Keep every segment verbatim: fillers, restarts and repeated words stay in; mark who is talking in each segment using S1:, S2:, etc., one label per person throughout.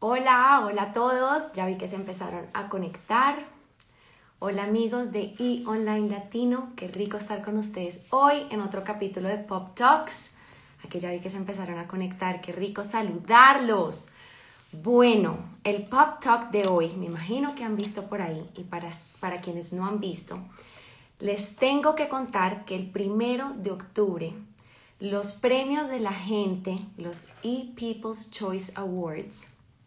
S1: Hola, hola a todos. Ya vi que se empezaron a conectar. Hola amigos de eOnline Latino. Qué rico estar con ustedes hoy en otro capítulo de Pop Talks. Aquí ya vi que se empezaron a conectar. Qué rico saludarlos. Bueno, el Pop Talk de hoy, me imagino que han visto por ahí, y para, para quienes no han visto, les tengo que contar que el primero de octubre los premios de la gente, los ePeople's Choice Awards,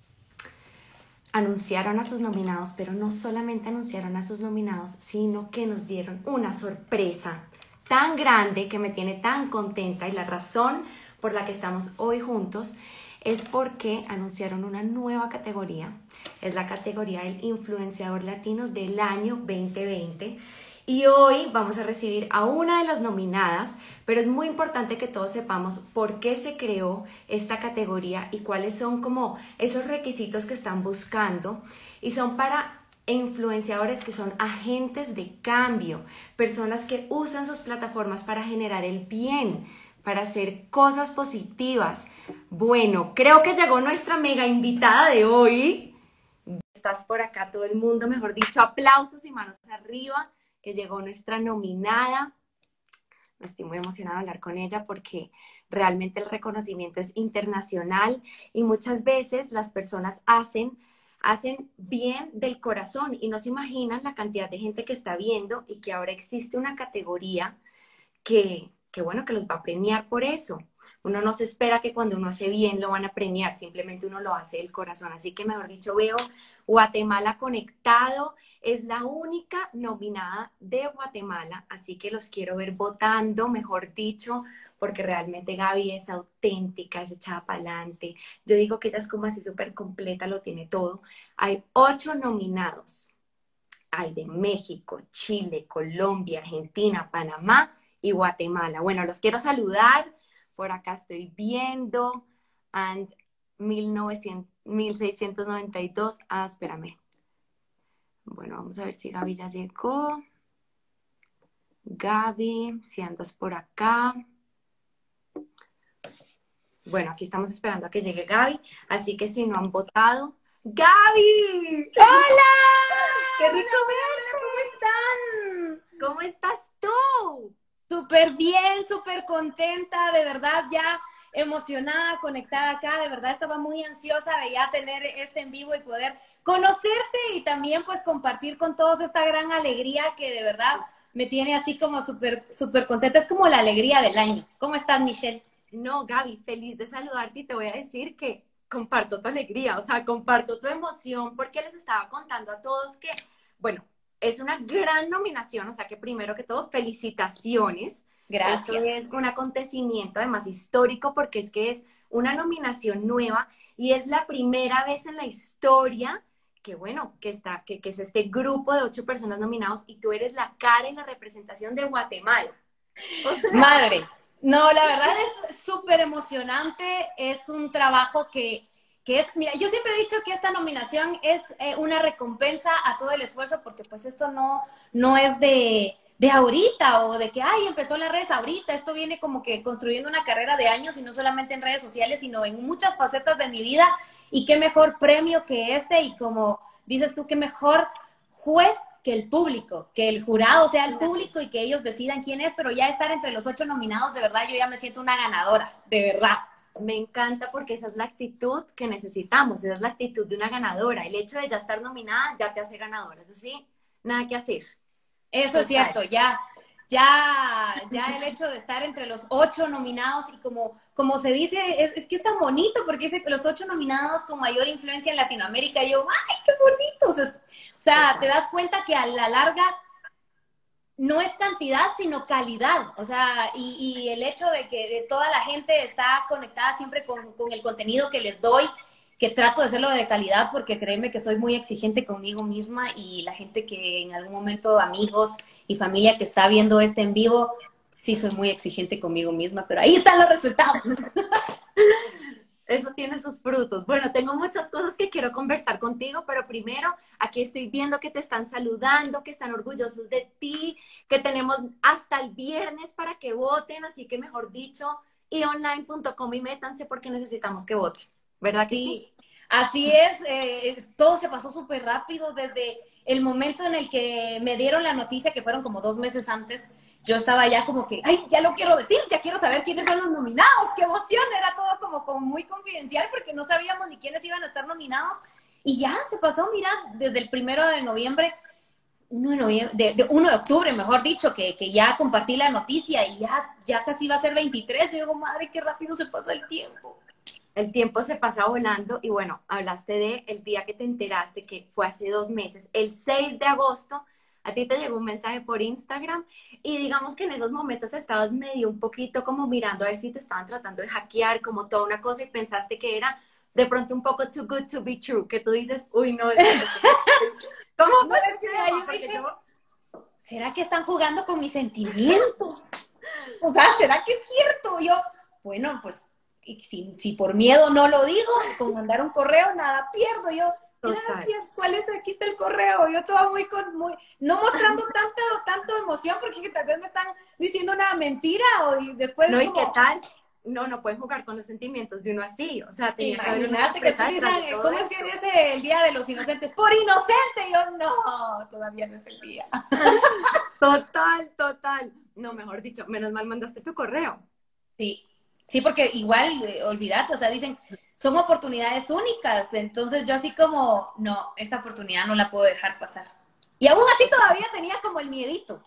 S1: anunciaron a sus nominados, pero no solamente anunciaron a sus nominados, sino que nos dieron una sorpresa tan grande que me tiene tan contenta, y la razón por la que estamos hoy juntos es porque anunciaron una nueva categoría. Es la categoría del influenciador latino del año veinte veinte. Y hoy vamos a recibir a una de las nominadas, pero es muy importante que todos sepamos por qué se creó esta categoría y cuáles son como esos requisitos que están buscando. Y son para influenciadores que son agentes de cambio, personas que usan sus plataformas para generar el bien, para hacer cosas positivas. Bueno, creo que llegó nuestra mega invitada de hoy. Estás por acá, todo el mundo, mejor dicho, aplausos y manos arriba, que llegó nuestra nominada. Me estoy muy emocionada de hablar con ella porque realmente el reconocimiento es internacional y muchas veces las personas hacen, hacen bien del corazón y no se imaginan la cantidad de gente que está viendo, y que ahora existe una categoría que, que bueno, que los va a premiar por eso. Uno no se espera que cuando uno hace bien lo van a premiar, simplemente uno lo hace del corazón. Así que, mejor dicho, veo Guatemala conectado. Es la única nominada de Guatemala, así que los quiero ver votando, mejor dicho, porque realmente Gaby es auténtica, es echada para adelante. Yo digo que ella es como así súper completa, lo tiene todo. Hay ocho nominados. Hay de México, Chile, Colombia, Argentina, Panamá y Guatemala. Bueno, los quiero saludar. Por acá estoy viendo. And mil novecientos, mil seiscientos noventa y dos. Ah, espérame. Bueno, vamos a ver si Gaby ya llegó. Gaby, si andas por acá. Bueno, aquí estamos esperando a que llegue Gaby. Así que si no han votado. ¡Gaby!
S2: ¡Hola!
S1: ¡Qué
S2: Hola,
S1: rico
S2: hola, hola, ¿cómo
S1: verte!
S2: están?
S1: ¿Cómo estás tú?
S2: Súper bien, súper contenta, de verdad, ya emocionada, conectada acá, de verdad estaba muy ansiosa de ya tener este en vivo y poder conocerte y también pues compartir con todos esta gran alegría que de verdad me tiene así como súper, súper contenta. Es como la alegría del año. ¿Cómo estás, Michelle?
S1: No, Gaby, feliz de saludarte, y te voy a decir que comparto tu alegría, o sea, comparto tu emoción, porque les estaba contando a todos que, bueno, es una gran nominación, o sea que primero que todo, felicitaciones. Esto
S2: Gracias.
S1: es un acontecimiento además histórico, porque es que es una nominación nueva y es la primera vez en la historia que, bueno, que está, que, que es este grupo de ocho personas nominados, y tú eres la cara y la representación de Guatemala. O sea,
S2: Madre, no, la verdad es súper emocionante, es un trabajo que, que es, mira, yo siempre he dicho que esta nominación es eh, una recompensa a todo el esfuerzo, porque pues esto no, no es de, de ahorita o de que, ay, empezó las redes ahorita, esto viene como que construyendo una carrera de años, y no solamente en redes sociales, sino en muchas facetas de mi vida, y qué mejor premio que este, y como dices tú, qué mejor juez que el público, que el jurado sea el público y que ellos decidan quién es, pero ya estar entre los ocho nominados, de verdad, yo ya me siento una ganadora, de verdad.
S1: me encanta porque esa es la actitud que necesitamos, esa es la actitud de una ganadora. El hecho de ya estar nominada ya te hace ganadora, eso sí, nada que hacer.
S2: Eso es
S1: Total.
S2: cierto, ya, ya, ya el hecho de estar entre los ocho nominados y como, como se dice, es, es que es tan bonito porque dice que los ocho nominados con mayor influencia en Latinoamérica, y yo, ¡ay, qué bonito! O sea, o sea, te
S1: Total.
S2: das cuenta que a la larga no es cantidad, sino calidad. O sea, y, y el hecho de que toda la gente está conectada siempre con, con el contenido que les doy, que trato de hacerlo de calidad, porque créeme que soy muy exigente conmigo misma, y la gente que en algún momento, amigos y familia que está viendo este en vivo, sí soy muy exigente conmigo misma, pero ahí están los resultados.
S1: Eso tiene sus frutos. Bueno, tengo muchas cosas que quiero conversar contigo, pero primero aquí estoy viendo que te están saludando, que están orgullosos de ti, que tenemos hasta el viernes para que voten, así que mejor dicho, eonline punto com y métanse porque necesitamos que voten. ¿Verdad que sí?
S2: Sí, Así es, eh, todo se pasó súper rápido desde el momento en el que me dieron la noticia, que fueron como dos meses antes. Yo estaba ya como que, ay, ya lo quiero decir, ya quiero saber quiénes son los nominados, qué emoción, era todo como, como muy confidencial porque no sabíamos ni quiénes iban a estar nominados. Y ya se pasó, mira, desde el primero de noviembre, uno de, noviembre, de, de uno de octubre, mejor dicho, que, que ya compartí la noticia y ya, ya casi va a ser veintitrés. Yo digo, madre, qué rápido se pasa el tiempo.
S1: El tiempo se pasa volando y bueno, hablaste de el día que te enteraste, que fue hace dos meses, el seis de agosto, a ti te llegó un mensaje por Instagram y digamos que en esos momentos estabas medio un poquito como mirando a ver si te estaban tratando de hackear, como toda una cosa y pensaste que era de pronto un poco too good to be true, que tú dices, uy, no, es que ¿cómo
S2: No,
S1: fue?
S2: es que mira, yo dije, yo... ¿será que están jugando con mis sentimientos? O sea, ¿será que es cierto? Yo, bueno, pues y si, si por miedo no lo digo, con mandar un correo nada pierdo. Yo, gracias, ¿cuál es? Aquí está el correo. Yo toda muy, con, muy no mostrando tanta tanto emoción porque tal vez me están diciendo una mentira o y después
S1: no, ¿y
S2: como...
S1: qué tal? No, no pueden jugar con los sentimientos de uno así, o sea, tenía que haber una
S2: Imagínate que
S1: sorpresa
S2: te
S1: detrás de
S2: dicen,
S1: todo
S2: ¿cómo es
S1: esto.
S2: que dice el Día de los Inocentes? ¡Por inocente! Yo, no, todavía no es el día.
S1: Total, total. No, mejor dicho, menos mal mandaste tu correo.
S2: Sí, sí, porque igual, eh, olvídate, o sea, dicen, son oportunidades únicas, entonces yo así como, no, esta oportunidad no la puedo dejar pasar. Y aún así todavía tenía como el miedito.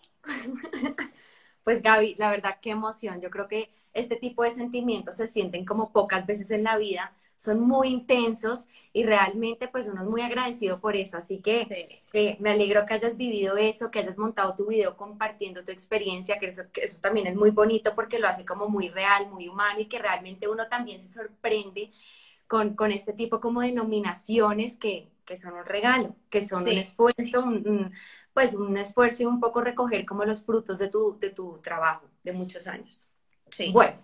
S1: Pues Gaby, la verdad, qué emoción. Yo creo que este tipo de sentimientos se sienten como pocas veces en la vida, son muy intensos y realmente pues uno es muy agradecido por eso. Así que
S2: Sí.
S1: eh, me alegro que hayas vivido eso, que hayas montado tu video compartiendo tu experiencia, que eso, que eso también es muy bonito porque lo hace como muy real, muy humano y que realmente uno también se sorprende con, con este tipo como de nominaciones que, que son un regalo, que son un
S2: Sí,
S1: esfuerzo, un, un, pues un esfuerzo y un poco recoger como los frutos de tu, de tu trabajo de muchos años.
S2: sí.
S1: Bueno,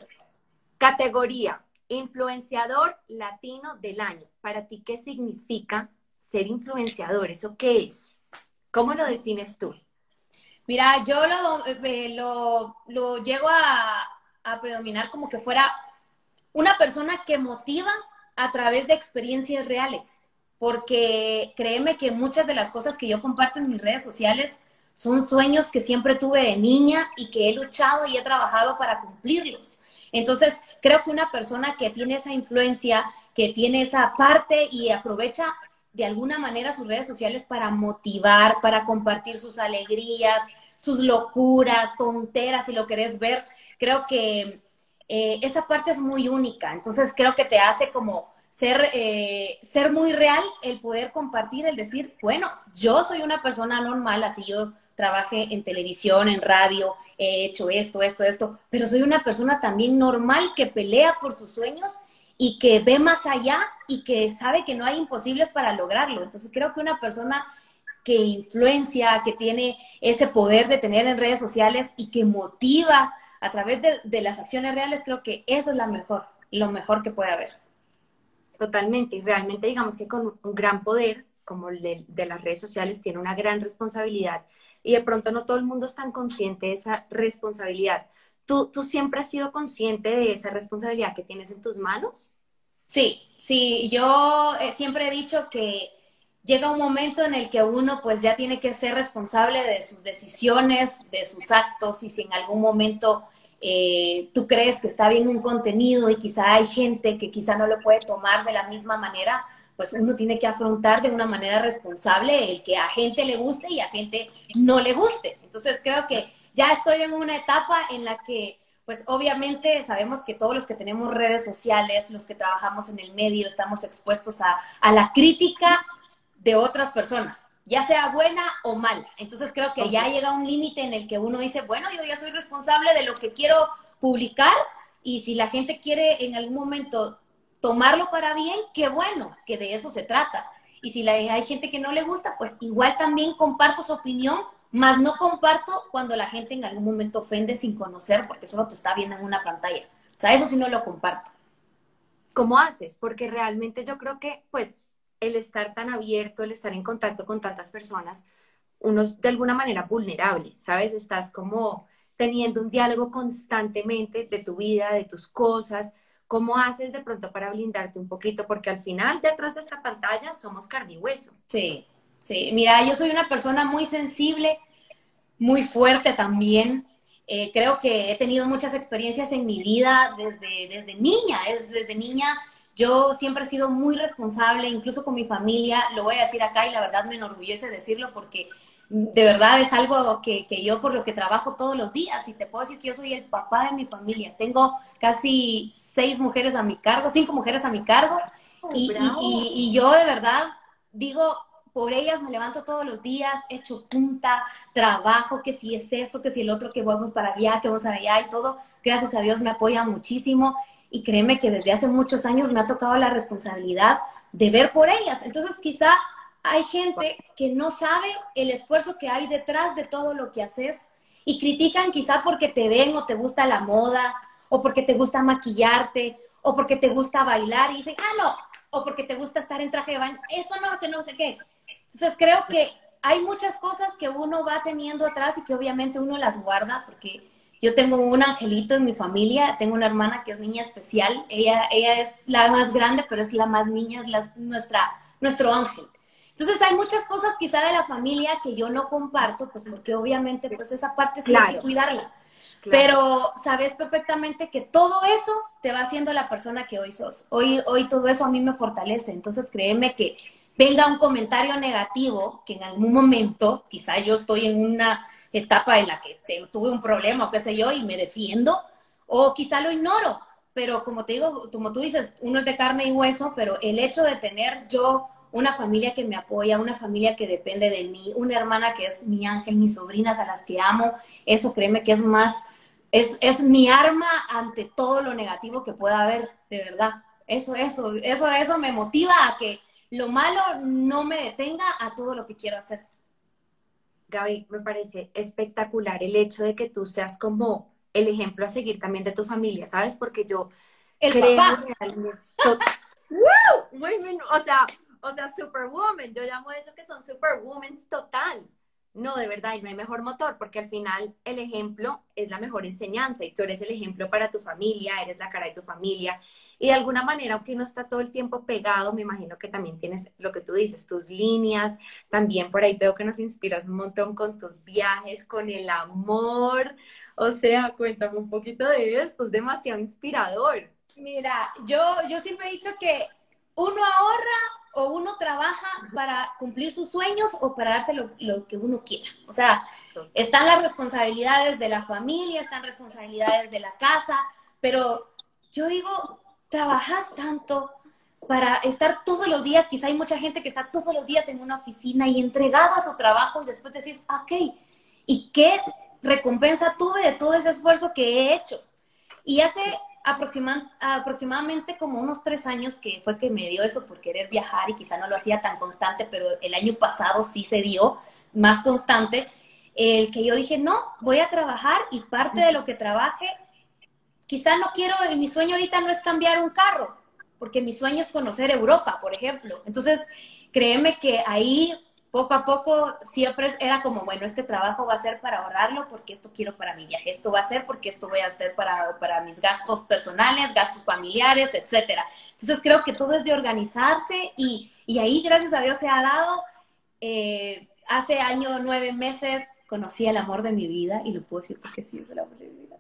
S1: categoría, influenciador latino del año. Para ti, ¿qué significa ser influenciador? ¿Eso qué es? ¿Cómo lo defines tú?
S2: Mira, yo lo, eh, lo, lo llego a, a predominar como que fuera una persona que motiva a través de experiencias reales, porque créeme que muchas de las cosas que yo comparto en mis redes sociales son sueños que siempre tuve de niña y que he luchado y he trabajado para cumplirlos. Entonces, creo que una persona que tiene esa influencia, que tiene esa parte y aprovecha de alguna manera sus redes sociales para motivar, para compartir sus alegrías, sus locuras, tonteras, si lo querés ver, creo que eh, esa parte es muy única. Entonces creo que te hace como ser, eh, ser muy real el poder compartir, el decir, bueno, yo soy una persona normal, así yo trabajé en televisión, en radio, he hecho esto, esto, esto, pero soy una persona también normal que pelea por sus sueños y que ve más allá y que sabe que no hay imposibles para lograrlo. Entonces creo que una persona que influencia, que tiene ese poder de tener en redes sociales y que motiva a través de, de las acciones reales, creo que eso es la mejor, lo mejor que puede haber.
S1: Totalmente, y realmente digamos que con un gran poder, como el de, de las redes sociales, tiene una gran responsabilidad y de pronto no todo el mundo es tan consciente de esa responsabilidad. ¿Tú, tú siempre has sido consciente de esa responsabilidad que tienes en tus manos?
S2: Sí, sí, yo eh, siempre he dicho que llega un momento en el que uno pues ya tiene que ser responsable de sus decisiones, de sus actos, y si en algún momento eh, tú crees que está bien un contenido y quizá hay gente que quizá no lo puede tomar de la misma manera, pues uno tiene que afrontar de una manera responsable el que a gente le guste y a gente no le guste. Entonces creo que ya estoy en una etapa en la que pues obviamente sabemos que todos los que tenemos redes sociales, los que trabajamos en el medio, estamos expuestos a, a la crítica de otras personas, ya sea buena o mala. Entonces creo que ya llega un límite en el que uno dice, bueno, yo ya soy responsable de lo que quiero publicar y si la gente quiere en algún momento tomarlo para bien, qué bueno, que de eso se trata. Y si la, hay gente que no le gusta, pues igual también comparto su opinión, más no comparto cuando la gente en algún momento ofende sin conocer porque solo te está viendo en una pantalla. O sea, eso sí no lo comparto.
S1: ¿Cómo haces? Porque realmente yo creo que, pues, el estar tan abierto, el estar en contacto con tantas personas, uno es de alguna manera vulnerable, ¿sabes? Estás como teniendo un diálogo constantemente de tu vida, de tus cosas, ¿cómo haces de pronto para blindarte un poquito? Porque al final, detrás de esta pantalla, somos carne y hueso.
S2: Sí, sí. Mira, yo soy una persona muy sensible, muy fuerte también. Eh, creo que he tenido muchas experiencias en mi vida desde, desde niña. Es, desde niña yo siempre he sido muy responsable, incluso con mi familia. Lo voy a decir acá y la verdad me enorgullece decirlo porque de verdad es algo que, que yo por lo que trabajo todos los días. Y te puedo decir que yo soy el papá de mi familia. Tengo casi seis mujeres a mi cargo, cinco mujeres a mi cargo. Y, y, y, y yo de verdad digo, por ellas me levanto todos los días, echo punta, trabajo, que si es esto, que si el otro, que vamos para allá, que vamos allá y todo. Gracias a Dios me apoya muchísimo y créeme que desde hace muchos años me ha tocado la responsabilidad de ver por ellas. Entonces quizá hay gente que no sabe el esfuerzo que hay detrás de todo lo que haces y critican quizá porque te ven o te gusta la moda o porque te gusta maquillarte o porque te gusta bailar y dicen, ah, no, o porque te gusta estar en traje de baño, eso no, que no sé qué. Entonces creo que hay muchas cosas que uno va teniendo atrás y que obviamente uno las guarda, porque yo tengo un angelito en mi familia, tengo una hermana que es niña especial, ella, ella es la más grande, pero es la más niña, es la, nuestra, nuestro ángel. Entonces hay muchas cosas quizá de la familia que yo no comparto, pues porque obviamente pues esa parte sí claro. hay que cuidarla. Claro. Pero sabes perfectamente que todo eso te va haciendo la persona que hoy sos. Hoy, hoy todo eso a mí me fortalece. Entonces créeme que venga un comentario negativo, que en algún momento, quizá yo estoy en una etapa en la que te, tuve un problema o qué sé yo y me defiendo, o quizá lo ignoro. Pero como te digo, como tú dices, uno es de carne y hueso, pero el hecho de tener yo una familia que me apoya, una familia que depende de mí, una hermana que es mi ángel, mis sobrinas a las que amo, eso créeme que es más, es, es mi arma ante todo lo negativo que pueda haber, de verdad. Eso, eso, eso, eso me motiva a que lo malo no me detenga a todo lo que quiero hacer.
S1: Gaby, me parece espectacular el hecho de que tú seas como el ejemplo a seguir también de tu familia, ¿sabes? Porque yo
S2: el
S1: creo
S2: papá.
S1: realmente... ¡Wow! Muy bien, o sea... O sea, superwoman, yo llamo eso que son superwomen total. No, de verdad, y no hay mejor motor, porque al final el ejemplo es la mejor enseñanza y tú eres el ejemplo para tu familia, eres la cara de tu familia. Y de alguna manera, aunque uno está todo el tiempo pegado, me imagino que también tienes lo que tú dices, tus líneas. También por ahí veo que nos inspiras un montón con tus viajes, con el amor. O sea, cuéntame un poquito de esto, es demasiado inspirador.
S2: Mira, yo, yo siempre he dicho que uno ahorra o uno trabaja para cumplir sus sueños o para darse lo, lo que uno quiera. O sea, están las responsabilidades de la familia, están responsabilidades de la casa, pero yo digo, trabajas tanto para estar todos los días, quizá hay mucha gente que está todos los días en una oficina y entregada a su trabajo y después decís, ok, ¿y qué recompensa tuve de todo ese esfuerzo que he hecho? Y hace... Aproxima, aproximadamente como unos tres años que fue que me dio eso por querer viajar y quizá no lo hacía tan constante, pero el año pasado sí se dio más constante, el que yo dije, no, voy a trabajar y parte de lo que trabaje, quizá no quiero, mi sueño ahorita no es cambiar un carro, porque mi sueño es conocer Europa, por ejemplo. Entonces, créeme que ahí... Poco a poco siempre era como, bueno, este trabajo va a ser para ahorrarlo porque esto quiero para mi viaje, esto va a ser porque esto voy a hacer para, para mis gastos personales, gastos familiares, etcétera. Entonces creo que todo es de organizarse y, y ahí, gracias a Dios, se ha dado. Eh, hace año, nueve meses, conocí el amor de mi vida y lo puedo decir porque sí, es el amor de mi vida.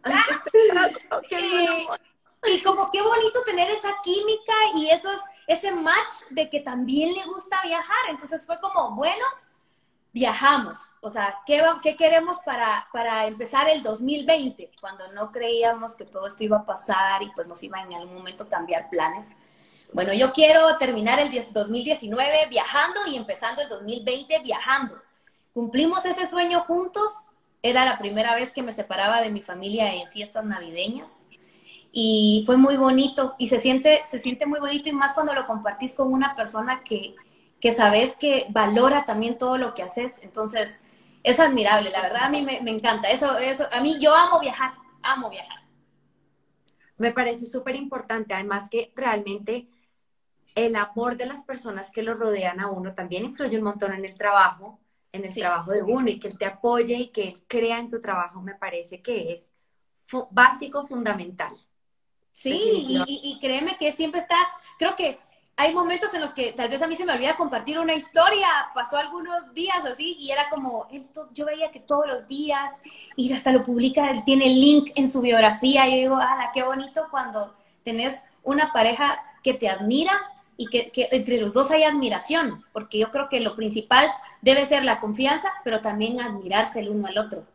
S2: y, y como qué bonito tener esa química y esos... ese match de que también le gusta viajar. Entonces fue como, bueno, viajamos. O sea, ¿qué, qué queremos para, para empezar el dos mil veinte? Cuando no creíamos que todo esto iba a pasar y pues nos iba en algún momento a cambiar planes. Bueno, yo quiero terminar el dos mil diecinueve viajando y empezando el dos mil veinte viajando. Cumplimos ese sueño juntos. Era la primera vez que me separaba de mi familia en fiestas navideñas. Y fue muy bonito y se siente, se siente muy bonito y más cuando lo compartís con una persona que, que sabes que valora también todo lo que haces. Entonces, es admirable, la verdad a mí me, me encanta. Eso, eso, a mí yo amo viajar, amo viajar.
S1: Me parece súper importante, además que realmente el amor de las personas que lo rodean a uno también influye un montón en el trabajo, en el sí. trabajo de uno y que él te apoye y que él crea en tu trabajo me parece que es fu- básico, fundamental.
S2: Sí, y,
S1: definitivamente.
S2: y, y créeme que siempre está, creo que hay momentos en los que tal vez a mí se me olvida compartir una historia, pasó algunos días así y era como, él to- yo veía que todos los días, y hasta lo publica, él tiene el link en su biografía, y yo digo, ala, qué bonito cuando tenés una pareja que te admira y que, que entre los dos hay admiración, porque yo creo que lo principal debe ser la confianza, pero también admirarse el uno al otro.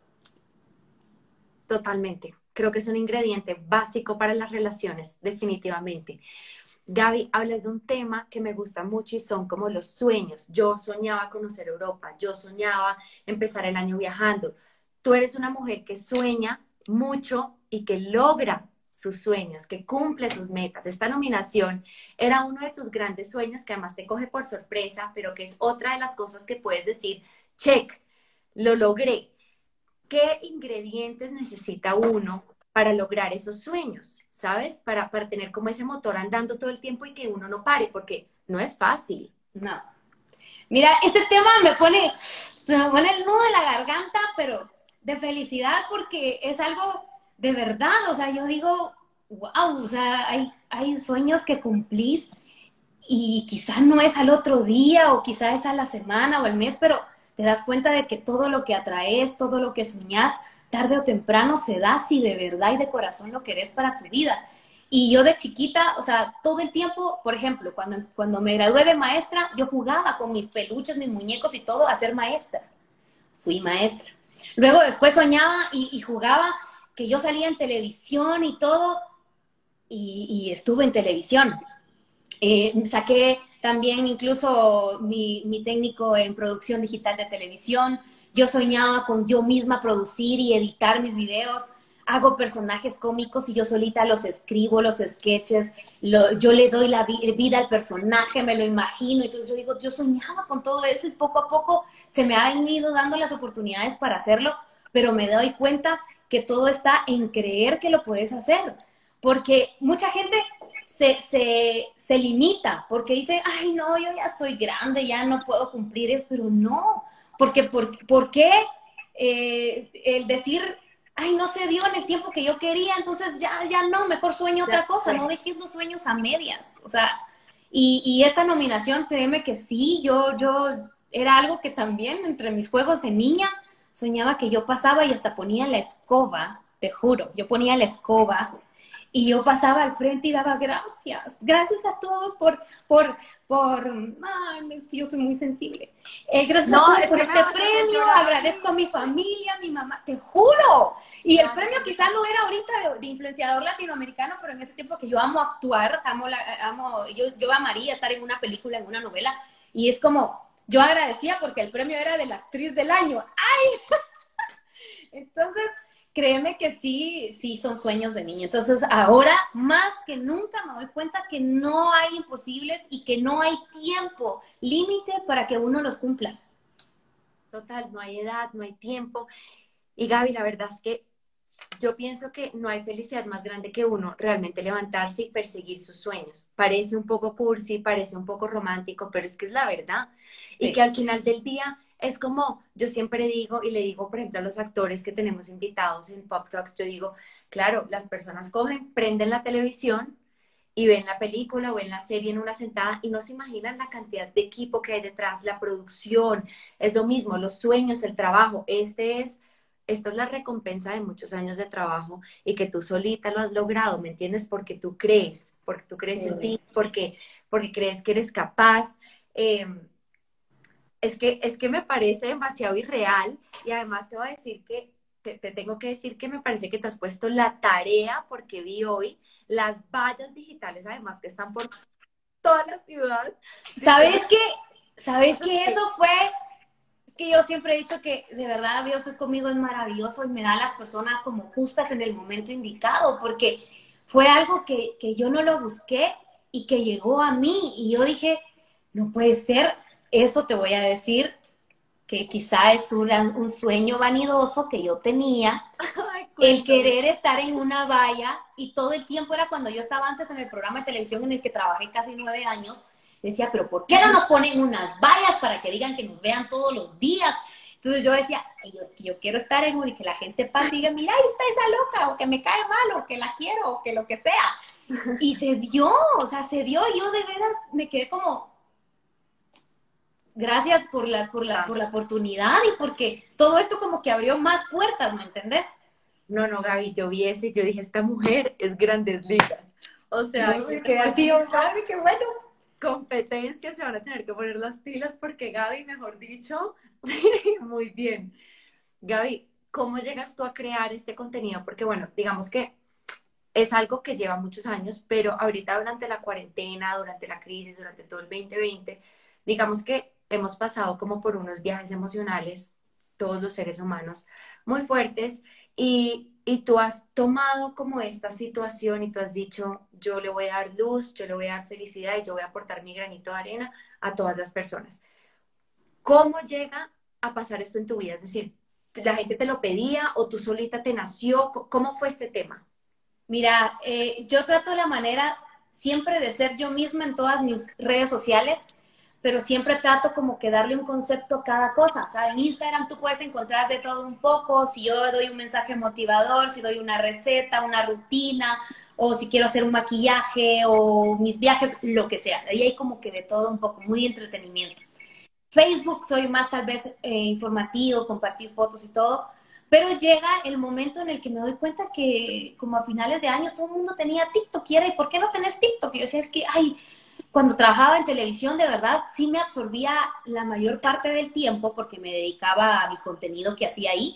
S1: Totalmente. Creo que es un ingrediente básico para las relaciones, definitivamente. Gaby, hablas de un tema que me gusta mucho y son como los sueños. Yo soñaba conocer Europa, yo soñaba empezar el año viajando. Tú eres una mujer que sueña mucho y que logra sus sueños, que cumple sus metas. Esta nominación era uno de tus grandes sueños que además te coge por sorpresa, pero que es otra de las cosas que puedes decir, check, lo logré. ¿Qué ingredientes necesita uno para lograr esos sueños? ¿Sabes? Para, para tener como ese motor andando todo el tiempo y que uno no pare, porque no es fácil.
S2: No. Mira, ese tema me pone, se me pone el nudo en la garganta, pero de felicidad porque es algo de verdad, o sea, yo digo, wow, o sea, hay, hay sueños que cumplís y quizás no es al otro día o quizás es a la semana o el mes, pero te das cuenta de que todo lo que atraes, todo lo que soñás, tarde o temprano se da si de verdad y de corazón lo querés para tu vida. Y yo de chiquita, o sea, todo el tiempo, por ejemplo, cuando, cuando me gradué de maestra, yo jugaba con mis peluches, mis muñecos y todo a ser maestra. Fui maestra. Luego después soñaba y, y jugaba que yo salía en televisión y todo, y, y estuve en televisión. Eh, saqué también incluso mi, mi técnico en producción digital de televisión. Yo soñaba con yo misma producir y editar mis videos. Hago personajes cómicos y yo solita los escribo, los sketches. Lo, yo le doy la vi vida al personaje, me lo imagino. Entonces yo digo, yo soñaba con todo eso y poco a poco se me han ido dando las oportunidades para hacerlo, pero me doy cuenta que todo está en creer que lo puedes hacer. Porque mucha gente se, se, se limita porque dice, ay, no, yo ya estoy grande, ya no puedo cumplir eso, pero no, porque ¿por, por qué eh, el decir, ay, no se dio en el tiempo que yo quería, entonces ya, ya no, mejor sueño
S1: De
S2: otra cosa, no
S1: acuerdo.
S2: dejes los sueños a medias, o sea, y, y esta nominación, créeme que sí, yo, yo, era algo que también entre mis juegos de niña, soñaba que yo pasaba y hasta ponía la escoba, te juro, yo ponía la escoba y yo pasaba al frente y daba gracias. Gracias a todos por, por, por, ay, es que yo soy muy sensible. Eh, gracias a
S1: No,
S2: todos
S1: es
S2: por
S1: que me
S2: este
S1: vas a hacer
S2: premio.
S1: llorar.
S2: Agradezco a mi familia, a mi mamá, te juro. Y el
S1: Ay,
S2: premio quizá no era ahorita de, de influenciador latinoamericano, pero en ese tiempo que yo amo actuar, amo, la, amo yo, yo amaría estar en una película, en una novela. Y es como, yo agradecía porque el premio era de la actriz del año. ¡Ay! Entonces, créeme que sí, sí son sueños de niño. Entonces, ahora más que nunca me doy cuenta que no hay imposibles y que no hay tiempo límite para que uno los cumpla.
S1: total, no hay edad, no hay tiempo. Y Gaby, la verdad es que yo pienso que no hay felicidad más grande que uno realmente levantarse y perseguir sus sueños. Parece un poco cursi, parece un poco romántico, pero es que es la verdad. Y que
S2: Sí.
S1: al final del día es como yo siempre digo, y le digo, por ejemplo, a los actores que tenemos invitados en Pop Talks, yo digo, claro, las personas cogen, prenden la televisión y ven la película o ven la serie en una sentada y no se imaginan la cantidad de equipo que hay detrás, la producción, es lo mismo, los sueños, el trabajo. Este es, esta es la recompensa de muchos años de trabajo y que tú solita lo has logrado, ¿me entiendes? Porque tú crees, porque tú crees en
S2: Sí.
S1: ti, porque, porque crees que eres capaz. Eh, es que, es que me parece demasiado irreal y además te voy a decir que, te, te tengo que decir que me parece que te has puesto la tarea porque vi hoy las vallas digitales además que están por toda la ciudad
S2: ¿Sabes
S1: diciendo
S2: qué? ¿Sabes qué?
S1: que
S2: Eso fue, es que yo siempre he dicho que de verdad Dios es conmigo, es maravilloso y me da a las personas como justas en el momento indicado, porque fue algo que, que yo no lo busqué y que llegó a mí y yo dije, no puede ser, eso te voy a decir, que quizá es un, un sueño vanidoso que yo tenía,
S1: ay,
S2: el
S1: cuéntame.
S2: querer estar en una valla y todo el tiempo era cuando yo estaba antes en el programa de televisión en el que trabajé casi nueve años, decía, pero ¿por qué no nos ponen unas vallas para que digan que nos vean todos los días? Entonces yo decía, ay, yo, es que yo quiero estar en uno y que la gente pase y diga, mira, ahí está esa loca, o que me cae mal, o que la quiero, o que lo que sea. Y se dio, o sea, se dio, y yo de veras me quedé como, gracias por la, por la, por la oportunidad y porque todo esto como que abrió más puertas, ¿me entendés?
S1: No, no, Gaby, yo vi eso y yo dije, esta mujer es Grandes Ligas. O sea,
S2: Yo me
S1: que
S2: quedé así, oh, madre, qué bueno.
S1: competencia se van a tener que poner las pilas porque Gaby, mejor dicho, sí, muy bien. Gaby, ¿cómo llegas tú a crear este contenido? Porque bueno, digamos que es algo que lleva muchos años, pero ahorita durante la cuarentena, durante la crisis, durante todo el dos mil veinte, digamos que hemos pasado como por unos viajes emocionales, todos los seres humanos, muy fuertes, y, y tú has tomado como esta situación y tú has dicho, yo le voy a dar luz, yo le voy a dar felicidad y yo voy a aportar mi granito de arena a todas las personas. ¿Cómo llega a pasar esto en tu vida? Es decir, ¿la gente te lo pedía o tú solita te nació? ¿Cómo fue este tema?
S2: Mira, eh, yo trato la manera siempre de ser yo misma en todas mis redes sociales, pero siempre trato como que darle un concepto a cada cosa. O sea, en Instagram tú puedes encontrar de todo un poco, si yo doy un mensaje motivador, si doy una receta, una rutina, o si quiero hacer un maquillaje o mis viajes, lo que sea. Ahí hay como que de todo un poco, muy entretenimiento. Facebook soy más tal vez eh, informativo, compartir fotos y todo, pero llega el momento en el que me doy cuenta que como a finales de año todo el mundo tenía TikTok y era, ¿y por qué no tenés TikTok? Y yo decía, es que, ay, cuando trabajaba en televisión, de verdad, sí me absorbía la mayor parte del tiempo porque me dedicaba a mi contenido que hacía ahí.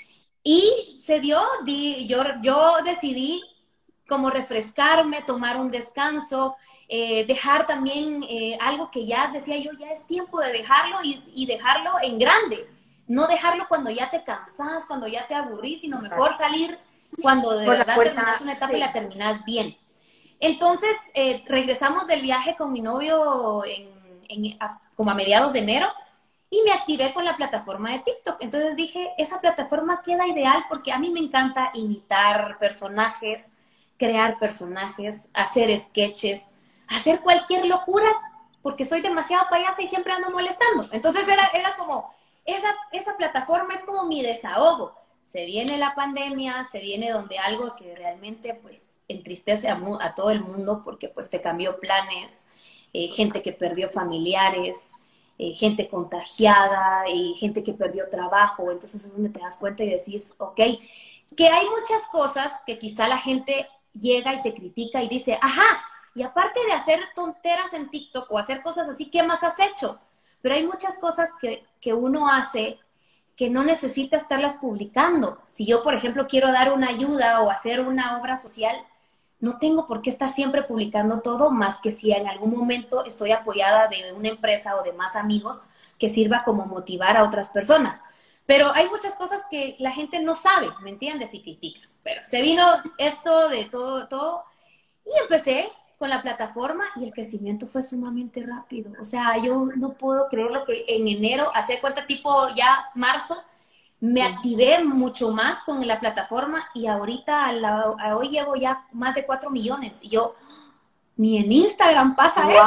S2: Y se dio, di, yo, yo decidí como refrescarme, tomar un descanso, eh, dejar también eh, algo que ya decía yo, ya es tiempo de dejarlo y, y dejarlo en grande. No dejarlo cuando ya te cansás, cuando ya te aburrís, sino mejor salir cuando de
S1: Por la
S2: verdad terminas
S1: puerta,
S2: una etapa y
S1: sí.
S2: la terminas bien. Entonces, eh, regresamos del viaje con mi novio en, en, a, como a mediados de enero y me activé con la plataforma de TikTok. Entonces dije, esa plataforma queda ideal porque a mí me encanta imitar personajes, crear personajes, hacer sketches, hacer cualquier locura, porque soy demasiado payasa y siempre ando molestando. Entonces era, era como, esa, esa plataforma es como mi desahogo. Se viene la pandemia, se viene donde algo que realmente pues entristece a, a todo el mundo porque pues te cambió planes, eh, gente que perdió familiares, eh, gente contagiada, y gente que perdió trabajo. Entonces es donde te das cuenta y decís, ok, que hay muchas cosas que quizá la gente llega y te critica y dice, ajá, y aparte de hacer tonteras en TikTok o hacer cosas así, ¿qué más has hecho? Pero hay muchas cosas que, que uno hace que no necesita estarlas publicando. Si yo, por ejemplo, quiero dar una ayuda o hacer una obra social, no tengo por qué estar siempre publicando todo, más que si en algún momento estoy apoyada de una empresa o de más amigos que sirva como motivar a otras personas. Pero hay muchas cosas que la gente no sabe, ¿me entiendes? Y critica. Pero se vino esto de todo, todo, y empecé con la plataforma y el crecimiento fue sumamente rápido. O sea, yo no puedo creer lo que en enero, hace cuánto tipo ya marzo, me
S1: Sí.
S2: activé mucho más con la plataforma y ahorita a la, a hoy llevo ya más de cuatro millones. Y yo, ni en Instagram pasa
S1: Wow.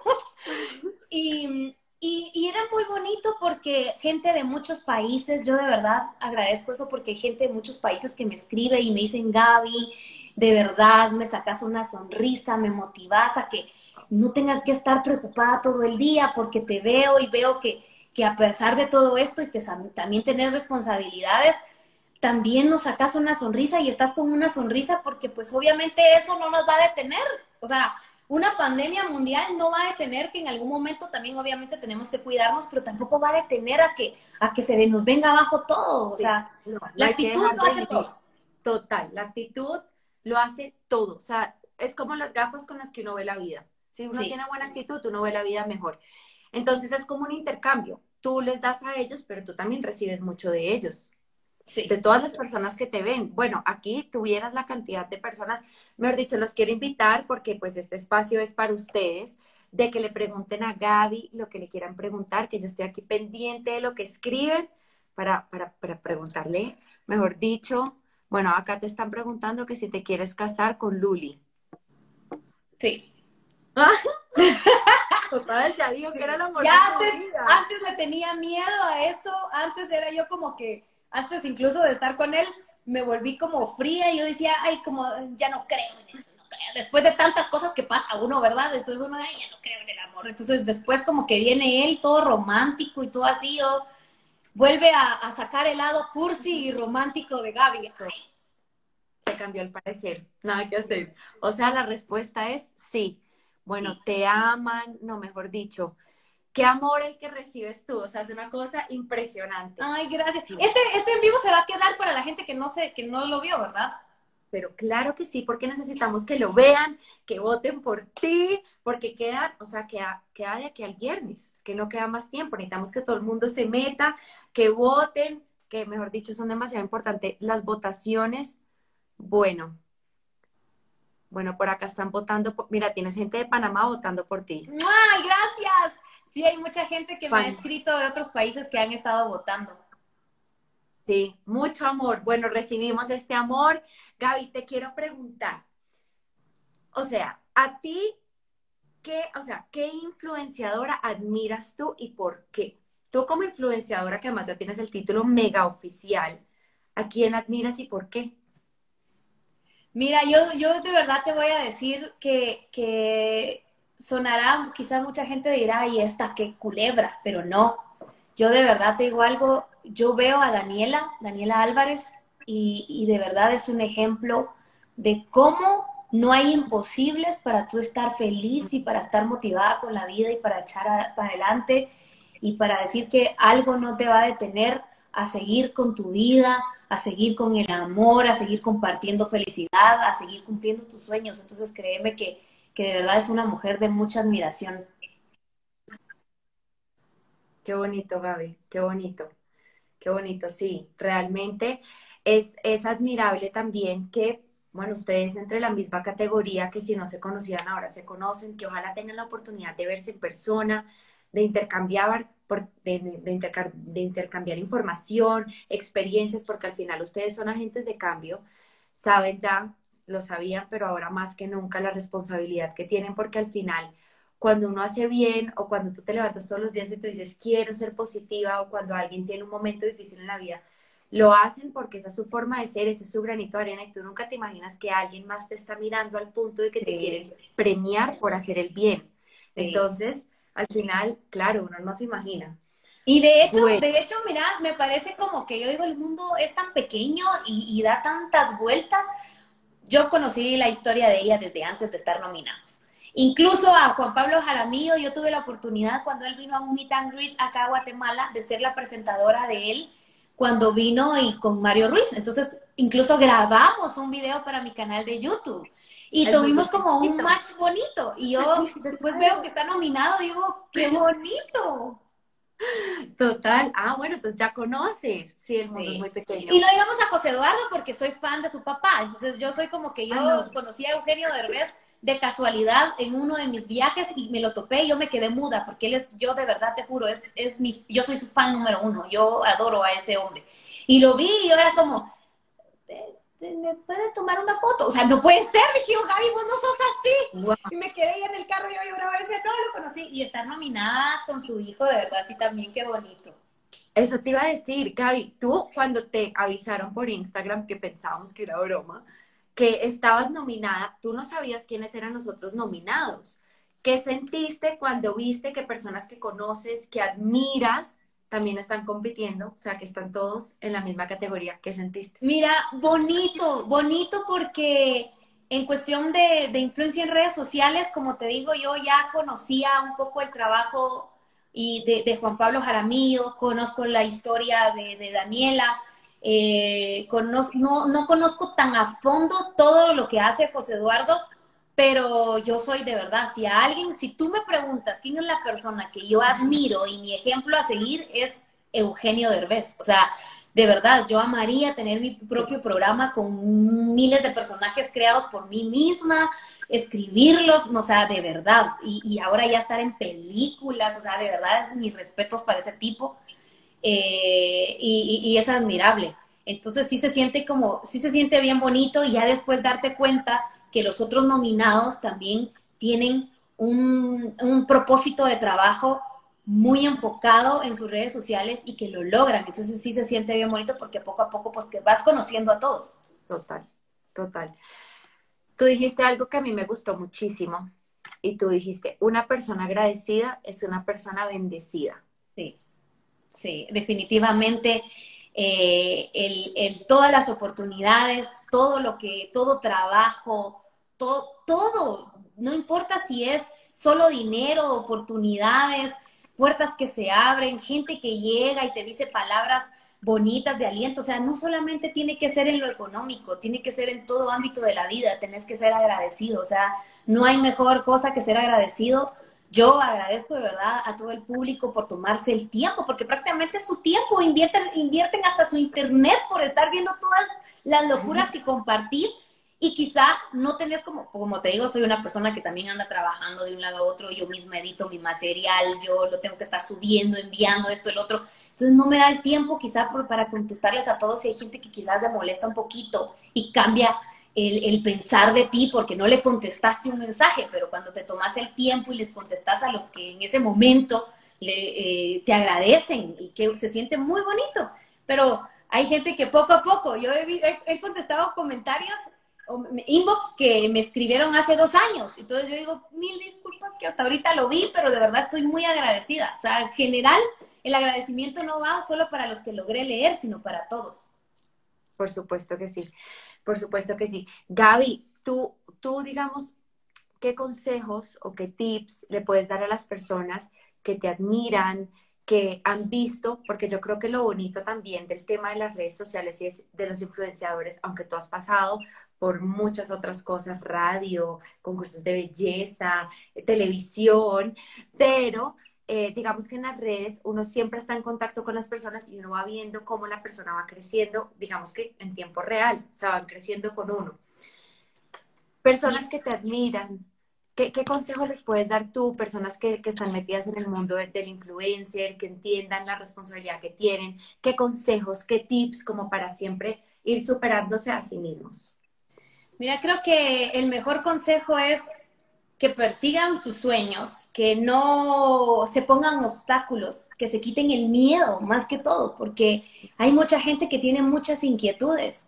S2: eso. Y, y, y era muy bonito porque gente de muchos países, yo de verdad agradezco eso porque hay gente de muchos países que me escribe y me dicen, Gaby, de verdad me sacas una sonrisa, me motivas a que no tenga que estar preocupada todo el día porque te veo y veo que, que a pesar de todo esto y que también tenés responsabilidades, también nos sacas una sonrisa y estás con una sonrisa porque pues obviamente eso no nos va a detener. O sea, una pandemia mundial no va a detener que en algún momento también obviamente tenemos que cuidarnos, pero tampoco va a detener a que, a que se nos venga abajo todo. O
S1: Sí.
S2: sea,
S1: No, no
S2: la
S1: hay que
S2: actitud
S1: dejar
S2: lo
S1: de
S2: hace
S1: vivir.
S2: todo.
S1: Total, la actitud lo hace todo. O sea, es como las gafas con las que uno ve la vida. Si uno
S2: Sí,
S1: tiene buena actitud, uno ve la vida mejor. Entonces es como un intercambio. Tú les das a ellos, pero tú también recibes mucho de ellos, de
S2: sí.
S1: todas las personas que te ven. Bueno, aquí tuvieras la cantidad de personas, mejor dicho, los quiero invitar porque pues este espacio es para ustedes, de que le pregunten a Gaby lo que le quieran preguntar, que yo estoy aquí pendiente de lo que escriben para, para, para preguntarle, mejor dicho, bueno, acá te están preguntando que si te quieres casar con Luli.
S2: Sí.
S1: Total, ya dijo
S2: Sí.
S1: que era el amor
S2: Ya
S1: de su
S2: antes,
S1: vida.
S2: antes le tenía miedo a eso, antes era yo como que, antes incluso de estar con él, me volví como fría y yo decía, ay, como ya no creo en eso, no creo. Después de tantas cosas que pasa uno, ¿verdad? Entonces uno, ay, ya no creo en el amor. Entonces después como que viene él todo romántico y todo así, yo, vuelve a, a sacar el lado cursi y romántico de Gaby. Ay,
S1: Se cambió el parecer, nada que hacer. O sea, la respuesta es sí. Bueno,
S2: sí.
S1: te aman, no, mejor dicho. Qué amor el que recibes tú, o sea, es una cosa impresionante.
S2: Ay, gracias. Este, este en vivo se va a quedar para la gente que no se, que no lo vio, ¿verdad?
S1: Pero claro que sí, porque necesitamos que lo vean, que voten por ti, porque queda, o sea, queda, queda de aquí al viernes, es que no queda más tiempo, necesitamos que todo el mundo se meta, que voten, que mejor dicho son demasiado importantes las votaciones. Bueno, bueno, por acá están votando, por- mira, tienes gente de Panamá votando por ti.
S2: ¡Ay, gracias! Sí, hay mucha gente que me ha
S1: Pan-
S2: escrito de otros países que han estado votando.
S1: sí, mucho amor. Bueno, recibimos este amor. Gaby, te quiero preguntar, o sea, a ti, ¿qué, o sea, qué influenciadora admiras tú y por qué? Tú como influenciadora, que además ya tienes el título mega oficial, ¿a quién admiras y por qué?
S2: Mira, yo, yo de verdad te voy a decir que, que sonará, quizás mucha gente dirá, ay, esta qué culebra, pero no. Yo de verdad te digo algo, yo veo a Daniela, Daniela Álvarez, y, y de verdad es un ejemplo de cómo no hay imposibles para tú estar feliz y para estar motivada con la vida y para echar a- para adelante y para decir que algo no te va a detener a seguir con tu vida, a seguir con el amor, a seguir compartiendo felicidad, a seguir cumpliendo tus sueños. Entonces créeme que, que de verdad es una mujer de mucha admiración.
S1: Qué bonito, Gaby, qué bonito, qué bonito, sí, realmente es, es admirable también que, bueno, ustedes entre la misma categoría, que si no se conocían ahora se conocen, que ojalá tengan la oportunidad de verse en persona, de intercambiar, por- de, de- de interca- de intercambiar información, experiencias, porque al final ustedes son agentes de cambio, saben ya, lo sabían, pero ahora más que nunca la responsabilidad que tienen, porque al final cuando uno hace bien o cuando tú te levantas todos los días y tú dices quiero ser positiva o cuando alguien tiene un momento difícil en la vida, lo hacen porque esa es su forma de ser, ese es su granito de arena y tú nunca te imaginas que alguien más te está mirando al punto de que te
S2: Sí,
S1: quieren premiar por hacer el bien.
S2: sí.
S1: Entonces, al final, claro, uno no se imagina.
S2: Y de hecho,
S1: Bueno,
S2: de hecho, mira, me parece como que yo digo, el mundo es tan pequeño y, y da tantas vueltas. Yo conocí la historia de ella desde antes de estar nominados. Incluso a Juan Pablo Jaramillo, yo tuve la oportunidad cuando él vino a un meet and greet acá a Guatemala de ser la presentadora de él cuando vino y con Mario Ruiz. Entonces, incluso grabamos un video para mi canal de YouTube y
S1: es muy
S2: tuvimos como un
S1: bonito.
S2: match bonito. Y yo después veo que está nominado, digo, qué bonito.
S1: Total. Ah, bueno, entonces ya conoces. Sí, el mundo es muy
S2: Sí.
S1: pequeño.
S2: Y lo digamos a José Eduardo porque soy fan de su papá. Entonces yo soy como que yo
S1: Ah, no.
S2: conocí a Eugenio Derbez de casualidad en uno de mis viajes y me lo topé y yo me quedé muda porque él es, yo de verdad te juro, es, es mi, yo soy su fan número uno. Yo adoro a ese hombre. Y lo vi y yo era como, "¿Te- te- ¿me puede tomar una foto?" O sea, no puede ser, dije yo, Gaby, vos no sos así.
S1: Guau.
S2: Y me quedé ahí en el carro y yo lloraba y decía, no, lo conocí. Y estar nominada con su hijo, de verdad, sí, también, qué bonito.
S1: Eso te iba a decir, Gaby, tú cuando te avisaron por Instagram que pensábamos que era broma, que estabas nominada, tú no sabías quiénes eran los otros nominados. ¿Qué sentiste cuando viste que personas que conoces, que admiras, también están compitiendo? O sea, que están todos en la misma categoría. ¿Qué sentiste?
S2: Mira, bonito, bonito porque en cuestión de, de influencia en redes sociales, como te digo, yo ya conocía un poco el trabajo y de, de Juan Pablo Jaramillo, conozco la historia de, de Daniela, eh, conozco, no, no conozco tan a fondo todo lo que hace José Eduardo, pero yo soy de verdad, si a alguien, si tú me preguntas quién es la persona que yo admiro y mi ejemplo a seguir es Eugenio Derbez, o sea, de verdad, yo amaría tener mi
S1: Sí.
S2: propio programa con miles de personajes creados por mí misma, escribirlos, o sea, de verdad. Y, y ahora ya estar en películas, o sea, de verdad, es mis respetos para ese tipo. Eh, y, y, y es admirable. Entonces sí se siente como, sí se siente bien bonito y ya después darte cuenta que los otros nominados también tienen un, un propósito de trabajo muy enfocado en sus redes sociales y que lo logran. Entonces sí se siente bien bonito porque poco a poco pues que vas conociendo a todos.
S1: Total, total. Tú dijiste algo que a mí me gustó muchísimo y tú dijiste, una persona agradecida es una persona bendecida.
S2: Sí, sí, definitivamente. Eh, el, el, todas las oportunidades, todo lo que, todo trabajo, to, todo, no importa si es solo dinero, oportunidades, puertas que se abren, gente que llega y te dice palabras bonitas de aliento, o sea, no solamente tiene que ser en lo económico, tiene que ser en todo ámbito de la vida, tenés que ser agradecido, o sea, no hay mejor cosa que ser agradecido. Yo agradezco de verdad a todo el público por tomarse el tiempo, porque prácticamente es su tiempo, invierten, invierten hasta su internet por estar viendo todas las locuras que compartís y quizá no tenés como, como te digo, soy una persona que también anda trabajando de un lado a otro, yo misma edito mi material, yo lo tengo que estar subiendo, enviando esto, el otro, entonces no me da el tiempo quizá por, para contestarles a todos y hay gente que quizás se molesta un poquito y cambia El, el pensar de ti porque no le contestaste un mensaje, pero cuando te tomas el tiempo y les contestas a los que en ese momento le, eh, te agradecen y que se siente muy bonito. Pero hay gente que poco a poco, yo he, he, he contestado comentarios o inbox que me escribieron hace dos años. Entonces yo digo, mil disculpas que hasta ahorita lo vi, pero de verdad estoy muy agradecida. O sea, en general, el agradecimiento no va solo para los que logré leer, sino para todos.
S1: Por supuesto que sí. Por supuesto que sí. Gaby, tú, tú, digamos, ¿qué consejos o qué tips le puedes dar a las personas que te admiran, que han visto? Porque yo creo que lo bonito también del tema de las redes sociales y es de los influenciadores, aunque tú has pasado por muchas otras cosas, radio, concursos de belleza, televisión, pero eh, digamos que en las redes uno siempre está en contacto con las personas y uno va viendo cómo la persona va creciendo, digamos que en tiempo real, o sea, van creciendo con uno. Personas que te admiran, ¿qué, qué consejos les puedes dar tú? Personas que, que están metidas en el mundo de, del influencer, que entiendan la responsabilidad que tienen, ¿qué consejos, qué tips como para siempre ir superándose a sí mismos?
S2: Mira, creo que el mejor consejo es que persigan sus sueños, que no se pongan obstáculos, que se quiten el miedo más que todo, porque hay mucha gente que tiene muchas inquietudes.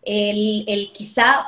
S2: El, el quizá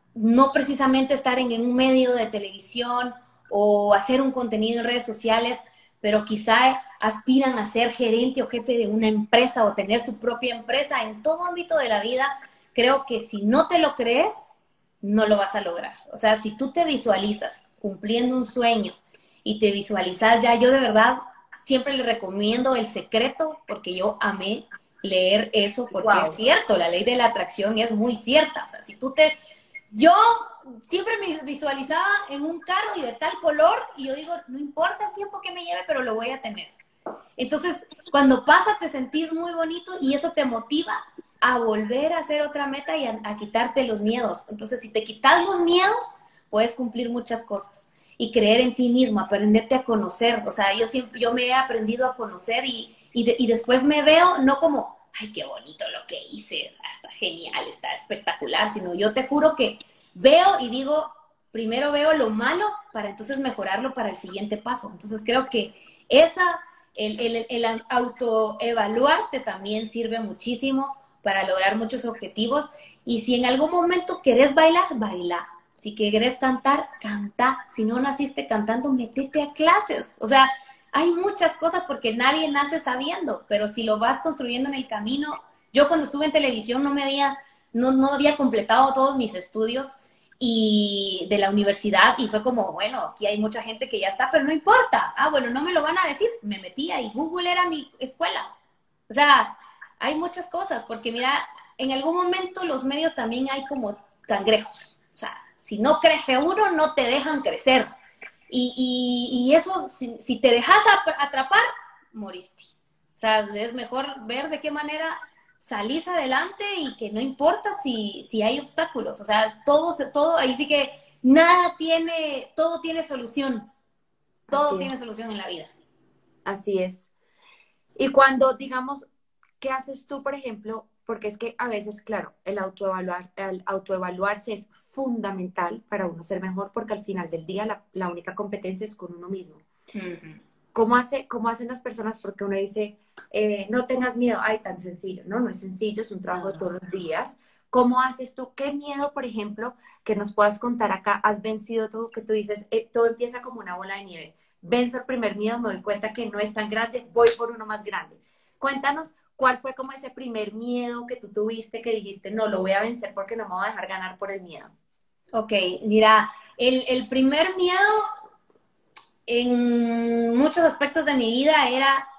S2: no precisamente estar en, en un medio de televisión o hacer un contenido en redes sociales, pero quizá aspiran a ser gerente o jefe de una empresa o tener su propia empresa en todo ámbito de la vida. Creo que si no te lo crees, no lo vas a lograr. O sea, si tú te visualizas cumpliendo un sueño y te visualizas ya, yo de verdad siempre le recomiendo El Secreto porque yo amé leer eso porque wow. Es cierto, la ley de la atracción es muy cierta. O sea, si tú te... Yo siempre me visualizaba en un carro y de tal color y yo digo, no importa el tiempo que me lleve, pero lo voy a tener. Entonces, cuando pasa te sentís muy bonito y eso te motiva a volver a hacer otra meta y a, a quitarte los miedos. Entonces, si te quitas los miedos, puedes cumplir muchas cosas y creer en ti mismo, aprenderte a conocer. O sea, yo siempre, yo me he aprendido a conocer y, y, de, y después me veo no como, ay, qué bonito lo que hice, está genial, está espectacular, sino yo te juro que veo y digo, primero veo lo malo para entonces mejorarlo para el siguiente paso. Entonces, creo que esa, el, el, el autoevaluarte también sirve muchísimo para lograr muchos objetivos. Y si en algún momento querés bailar, baila. Si querés cantar, canta. Si no naciste cantando, métete a clases. O sea, hay muchas cosas porque nadie nace sabiendo, pero si lo vas construyendo en el camino. Yo cuando estuve en televisión no me había, no, no había completado todos mis estudios y de la universidad y fue como, bueno, aquí hay mucha gente que ya está, pero no importa. Ah, bueno, no me lo van a decir. Me metía y Google era mi escuela. O sea, hay muchas cosas, porque mira, en algún momento los medios también hay como cangrejos. O sea, si no crece uno, no te dejan crecer. Y, y, y eso, si, si te dejas atrapar, moriste. O sea, es mejor ver de qué manera salís adelante y que no importa si, si hay obstáculos. O sea, todo, todo, ahí sí que nada tiene, todo tiene solución. Todo tiene solución en la vida.
S1: Así es. Y cuando, digamos, ¿qué haces tú, por ejemplo? Porque es que a veces, claro, el autoevaluar, el autoevaluarse es fundamental para uno ser mejor, porque al final del día la, la única competencia es con uno mismo.
S2: Ujú.
S1: ¿Cómo hace, cómo hacen las personas? Porque uno dice, eh, no tengas miedo, ay, tan sencillo. No, no es sencillo, es un trabajo de
S2: No.
S1: todos los días. ¿Cómo haces tú? ¿Qué miedo, por ejemplo, que nos puedas contar acá, has vencido tú, que tú dices, eh, todo empieza como una bola de nieve? Venzo el primer miedo, me doy cuenta que no es tan grande, voy por uno más grande. Cuéntanos, ¿cuál fue como ese primer miedo que tú tuviste que dijiste, no, lo voy a vencer porque no me voy a dejar ganar por el miedo?
S2: Ok, mira, el, el primer miedo en muchos aspectos de mi vida era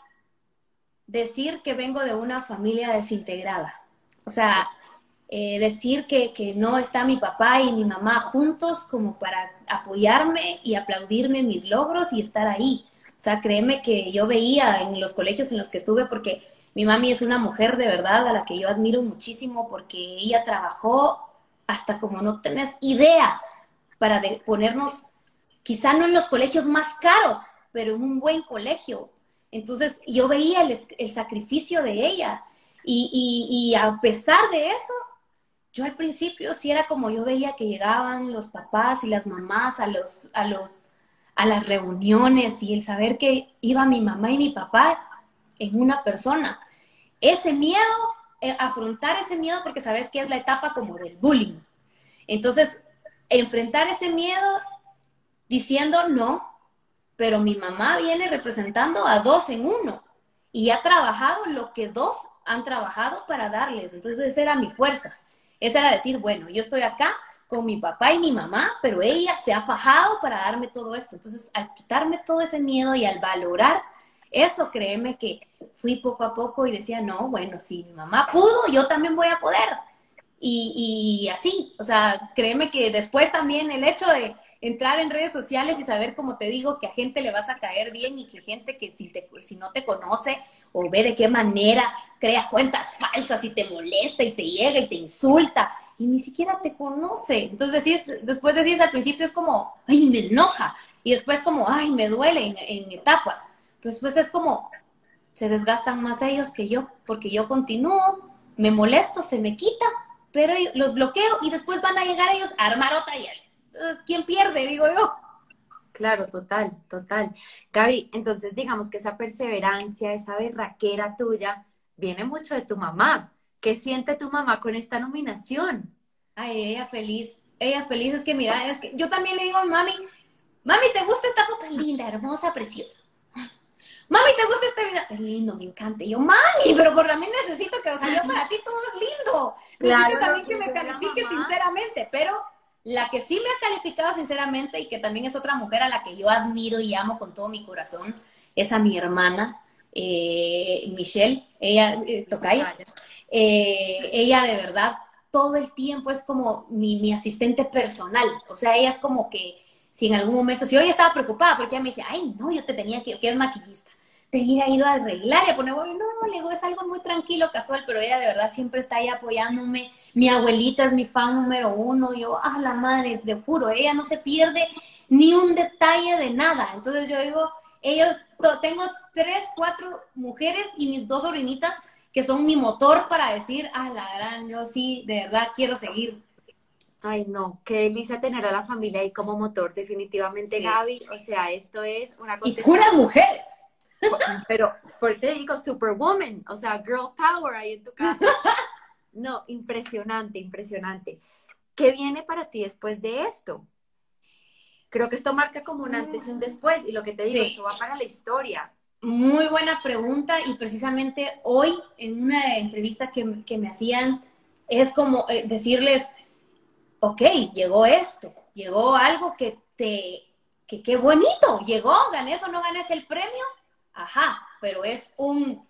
S2: decir que vengo de una familia desintegrada. O sea, eh, decir que, que no está mi papá y mi mamá juntos como para apoyarme y aplaudirme mis logros y estar ahí. O sea, créeme que yo veía en los colegios en los que estuve, porque mi mami es una mujer de verdad a la que yo admiro muchísimo, porque ella trabajó hasta como no tenés idea para de ponernos, quizá no en los colegios más caros, pero en un buen colegio. Entonces yo veía el, el sacrificio de ella y, y, y a pesar de eso, yo al principio sí era como yo veía que llegaban los papás y las mamás a los, a los, a las reuniones y el saber que iba mi mamá y mi papá en una persona. Ese miedo, eh, afrontar ese miedo, porque sabes que es la etapa como del bullying. Entonces, enfrentar ese miedo diciendo no, pero mi mamá viene representando a dos en uno y ha trabajado lo que dos han trabajado para darles. Entonces esa era mi fuerza. Esa era decir, bueno, yo estoy acá con mi papá y mi mamá, pero ella se ha fajado para darme todo esto. Entonces, al quitarme todo ese miedo y al valorar eso, créeme que fui poco a poco y decía, no, bueno, si mi mamá pudo, yo también voy a poder. Y, y así, o sea, créeme que después también el hecho de entrar en redes sociales y saber, como te digo, que a gente le vas a caer bien y que gente que si, te, si no te conoce o ve de qué manera crea cuentas falsas y te molesta y te llega y te insulta y ni siquiera te conoce. Entonces decís, después decís al principio es como, ay, me enoja, y después como, ay, me duele en, en etapas. Después es como, se desgastan más ellos que yo, porque yo continúo, me molesto, se me quita, pero los bloqueo y después van a llegar ellos a armar otra y entonces, ¿quién pierde? Digo yo.
S1: Claro, total, total. Gaby, entonces digamos que esa perseverancia, esa berraquera tuya, viene mucho de tu mamá. ¿Qué siente tu mamá con esta nominación?
S2: Ay, ella feliz, ella feliz, es que mira, es que yo también le digo a mi mami, mami, ¿te gusta esta foto? Es linda, hermosa, preciosa. Mami, ¿te gusta este video? Es lindo, me encanta. Y yo, mami, pero por también necesito que, o sea, yo para ti todo es lindo.
S1: Claro,
S2: Necesito también
S1: lo
S2: que
S1: que
S2: me
S1: es la
S2: califique
S1: mamá.
S2: sinceramente, pero la que sí me ha calificado sinceramente y que también es otra mujer a la que yo admiro y amo con todo mi corazón, es a mi hermana, eh, Michelle, ella, eh, Tocaya. Eh, ella de verdad todo el tiempo es como mi, mi asistente personal. O sea, ella es como que si en algún momento, si hoy estaba preocupada porque ella me dice, ay, no, yo te tenía que, que es maquillista, te hubiera ido a arreglar y a poner, bueno, no, le digo, es algo muy tranquilo, casual, pero ella de verdad siempre está ahí apoyándome. Mi abuelita es mi fan número uno. Yo, ah, la madre, te juro, ella no se pierde ni un detalle de nada. Entonces yo digo, ellos, tengo tres, cuatro mujeres y mis dos sobrinitas que son mi motor para decir, ah, la gran, yo sí, de verdad quiero seguir.
S1: Ay, no, qué delicia tener a la familia ahí como motor, definitivamente,
S2: Sí.
S1: Gaby. O sea, esto es una
S2: Y puras
S1: contestación,
S2: mujeres.
S1: pero por te digo, superwoman, o sea, girl power ahí en tu casa. No, impresionante, impresionante. ¿Qué viene para ti después de esto? Creo que esto marca como un antes y un después, y lo que te digo,
S2: Sí,
S1: esto va para la historia.
S2: muy buena pregunta y precisamente hoy en una entrevista que, que me hacían es como eh, decirles, ok, llegó esto, llegó algo que te, que qué bonito, llegó, ganes o no ganes el premio, ajá, pero es un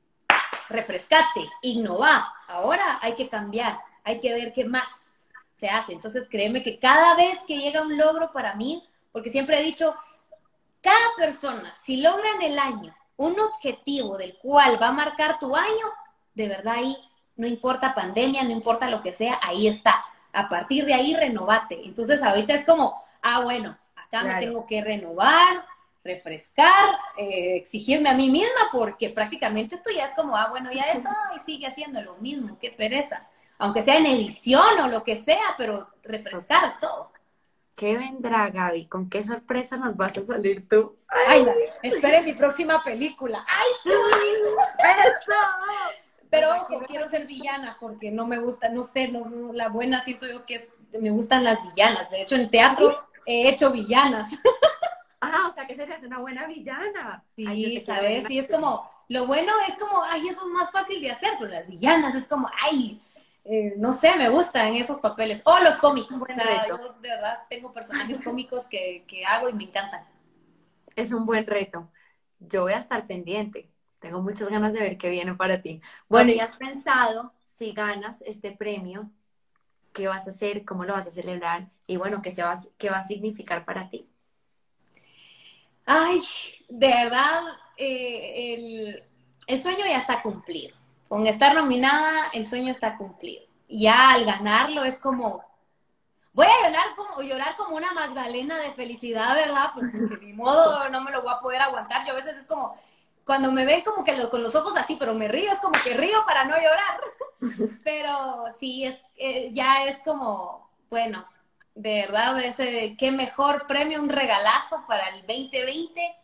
S2: refrescate, innova, ahora hay que cambiar, hay que ver qué más se hace. Entonces créeme que cada vez que llega un logro para mí, porque siempre he dicho, cada persona, si logra en el año un objetivo del cual va a marcar tu año, de verdad ahí, no importa pandemia, no importa lo que sea, ahí está. A partir de ahí, renovate. Entonces ahorita es como, ah, bueno, acá me
S1: Claro.
S2: tengo que renovar, refrescar, eh, exigirme a mí misma, porque prácticamente esto ya es como, ah, bueno, ya está, y sigue haciendo lo mismo, qué pereza. Aunque sea en edición o lo que sea, pero refrescar todo.
S1: ¿Qué vendrá, Gaby? ¿Con qué sorpresa nos vas a salir tú?
S2: Ay, la, espere mi próxima película. ¡Ay, qué bonito!
S1: ¡Eso!
S2: Pero
S1: Pues aquí
S2: ojo,
S1: me
S2: quiero
S1: has
S2: ser
S1: dicho.
S2: villana porque no me gusta, no sé, no, no, la buena siento yo que es, me gustan las villanas. De hecho, en teatro he hecho villanas.
S1: Ah, o sea que serías una buena villana. Ay, yo
S2: Sí,
S1: te quiero ver
S2: ¿sabes?
S1: en
S2: Sí, es
S1: acción.
S2: como, lo bueno es como, ay, eso es más fácil de hacer, pero las villanas es como, ay, eh, no sé, me gustan esos papeles. O los
S1: Un
S2: cómicos, o
S1: buen
S2: sea,
S1: reto.
S2: yo de verdad tengo personajes cómicos que, que hago y me encantan.
S1: Es un buen reto. Yo voy a estar pendiente. Tengo muchas ganas de ver qué viene para ti. Bueno, ¿y
S2: Ok.
S1: has pensado si ganas este premio? ¿Qué vas a hacer? ¿Cómo lo vas a celebrar? Y bueno, ¿qué, se va, qué va a significar para ti?
S2: Ay, de verdad, eh, el, el sueño ya está cumplido. Con estar nominada, el sueño está cumplido. Ya al ganarlo es como, voy a llorar como, llorar como una Magdalena de felicidad, ¿verdad? Pues porque ni modo, no me lo voy a poder aguantar. Yo a veces es como, cuando me ven como que lo, con los ojos así, pero me río, es como que río para no llorar. Pero sí, es, eh, ya es como, bueno, de verdad, ese, qué mejor premio, un regalazo para el veinte veinte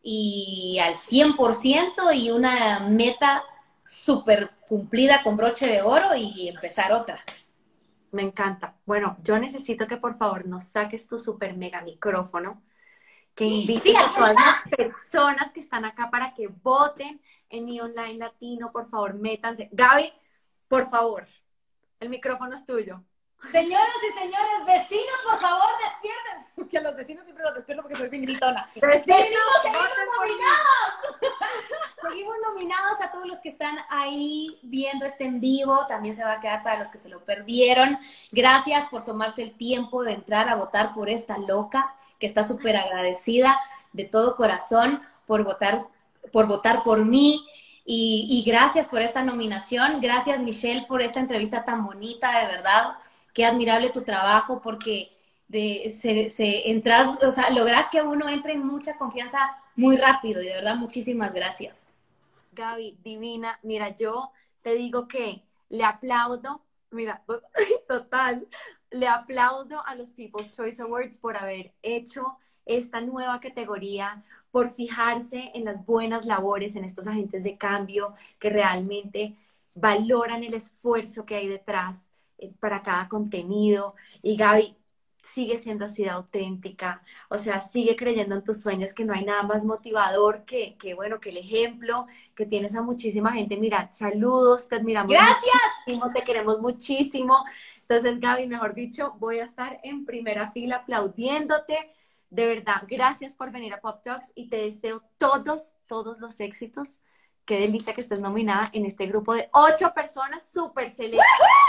S2: y al cien por ciento y una meta súper cumplida con broche de oro y empezar otra.
S1: Me encanta. Bueno, yo necesito que por favor nos saques tu super mega micrófono, que
S2: Sí,
S1: invites a
S2: aquí
S1: todas
S2: está.
S1: las personas que están acá para que voten en mi online latino. Por favor, métanse. Gaby, por favor, el micrófono es tuyo.
S2: Señoras y señores, vecinos, por favor, despierten. Que a los vecinos siempre los despierto porque soy bien gritona.
S1: Vecinos,
S2: Vecinos, seguimos
S1: voten por mí.
S2: nominados. Seguimos nominados a todos los que están ahí viendo este en vivo. También se va a quedar para los que se lo perdieron. Gracias por tomarse el tiempo de entrar a votar por esta loca, que está súper agradecida de todo corazón por votar, por votar por mí. Y, y gracias por esta nominación. Gracias, Michelle, por esta entrevista tan bonita, de verdad. Qué admirable tu trabajo, porque de, se, se entras, o sea, logras que uno entre en mucha confianza muy rápido y de verdad muchísimas gracias.
S1: Gaby, divina, mira, yo te digo que le aplaudo, mira, total, le aplaudo a los People's Choice Awards por haber hecho esta nueva categoría, por fijarse en las buenas labores, en estos agentes de cambio que realmente valoran el esfuerzo que hay detrás eh, para cada contenido. Y Gaby, sigue siendo así de auténtica, o sea, sigue creyendo en tus sueños, que no hay nada más motivador que, que bueno, que el ejemplo que tienes a muchísima gente. Mira, saludos, te admiramos
S2: Gracias.
S1: muchísimo, te queremos muchísimo. Entonces, Gaby, mejor dicho, voy a estar en primera fila aplaudiéndote. De verdad, gracias por venir a Pop Talks y te deseo todos, todos los éxitos. Qué delicia que estés nominada en este grupo de ocho personas súper selectas.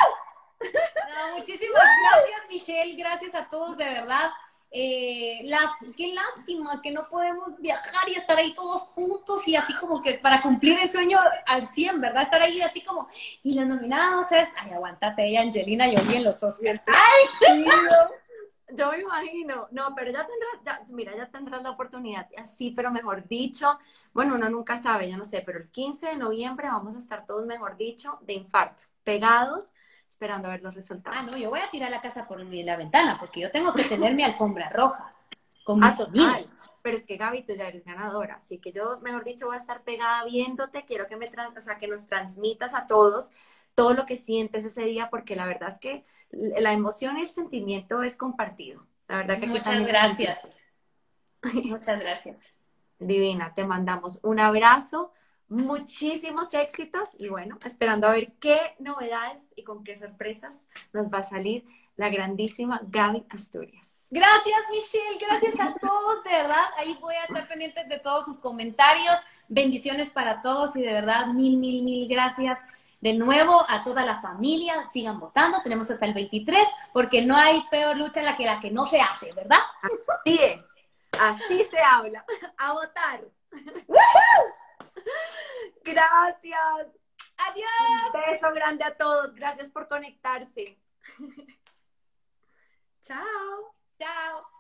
S2: No, muchísimas gracias, Michelle. Gracias a todos, de verdad. Eh, las, qué lástima que no podemos viajar y estar ahí todos juntos y así como que para cumplir el sueño al cien, ¿verdad? Estar ahí así como, y los nominados es, ay, aguántate ahí, Angelina Jolie en los Oscars. ¡Ay!
S1: Yo me imagino, no, pero ya tendrás, ya, mira, ya tendrás la oportunidad, así, pero mejor dicho, bueno, uno nunca sabe, yo no sé, pero el quince de noviembre vamos a estar todos, mejor dicho, de infarto, pegados, esperando a ver los
S2: Ah, no,
S1: resultados.
S2: yo voy a tirar la casa por mi- la ventana porque yo tengo que tener mi alfombra roja con
S1: Ah,
S2: mis
S1: total,
S2: amigos.
S1: pero es que Gaby, tú ya eres ganadora, así que yo, mejor dicho, voy a estar pegada viéndote, quiero que me, tran- o sea, que nos transmitas a todos todo lo que sientes ese día, porque la verdad es que la emoción y el sentimiento es compartido, la verdad que aquí
S2: Muchas
S1: también lo sentimos.
S2: gracias. Muchas gracias.
S1: Divina, te mandamos un abrazo, muchísimos éxitos y bueno, esperando a ver qué novedades y con qué sorpresas nos va a salir la grandísima Gaby Asturias.
S2: Gracias, Michelle. Gracias a todos, de verdad. Ahí voy a estar pendientes de todos sus comentarios. Bendiciones para todos y de verdad, mil, mil, mil gracias. De nuevo, a toda la familia, sigan votando. Tenemos hasta el veintitrés, porque no hay peor lucha la que la que no se hace, ¿verdad?
S1: Así es, así se habla. A votar. Gracias. Un
S2: Adiós.
S1: beso grande a todos. Gracias por conectarse. Chao.
S2: Chao.